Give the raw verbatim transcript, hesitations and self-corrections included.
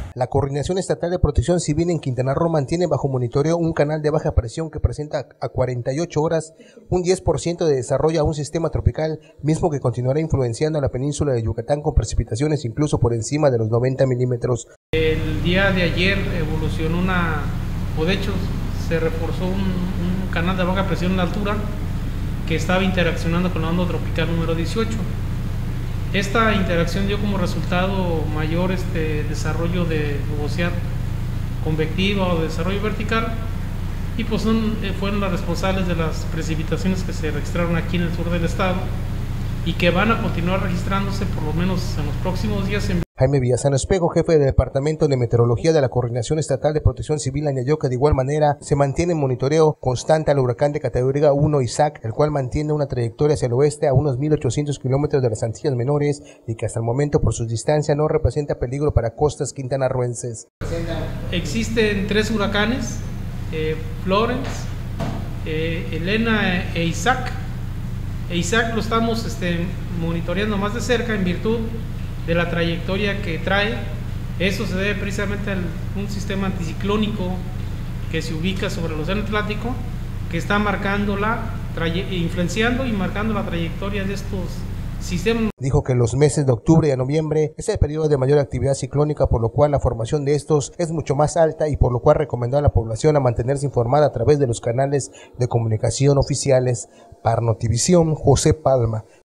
La Coordinación Estatal de Protección Civil en Quintana Roo mantiene bajo monitoreo un canal de baja presión que presenta a cuarenta y ocho horas un diez por ciento de desarrollo a un sistema tropical, mismo que continuará influenciando a la península de Yucatán con precipitaciones incluso por encima de los noventa milímetros. El día de ayer evolucionó una, o de hecho se reforzó un, un canal de baja presión en la altura que estaba interaccionando con la onda tropical número dieciocho. Esta interacción dio como resultado mayor este desarrollo de nubosidad convectiva o de desarrollo vertical, y pues son, fueron las responsables de las precipitaciones que se registraron aquí en el sur del estado y que van a continuar registrándose por lo menos en los próximos días. En Jaime Villazano Espejo, jefe del Departamento de Meteorología de la Coordinación Estatal de Protección Civil, añadió que de igual manera se mantiene en monitoreo constante al huracán de categoría uno Isaac, el cual mantiene una trayectoria hacia el oeste a unos mil ochocientos kilómetros de las Antillas Menores y que hasta el momento por su distancia no representa peligro para costas quintanarroenses. Existen tres huracanes, eh, Florence, eh, Elena e Isaac. E Isaac lo estamos este, monitoreando más de cerca en virtud de la trayectoria que trae. Eso se debe precisamente a un sistema anticiclónico que se ubica sobre el Océano Atlántico, que está marcando la influenciando y marcando la trayectoria de estos sistemas. Dijo que los meses de octubre y a noviembre es el periodo de mayor actividad ciclónica, por lo cual la formación de estos es mucho más alta y por lo cual recomendó a la población a mantenerse informada a través de los canales de comunicación oficiales. Para Notivisión, José Palma.